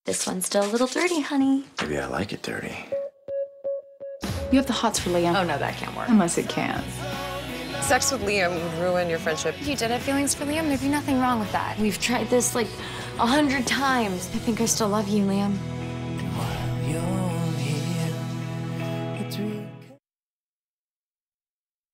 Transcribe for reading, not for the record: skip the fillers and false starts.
This one's still a little dirty, honey. Maybe I like it dirty. You have the hots for Liam. Oh, no, that can't work. Unless it can. Sex with Liam would ruin your friendship. If you did have feelings for Liam, there'd be nothing wrong with that. We've tried this like 100 times. I think I still love you, Liam.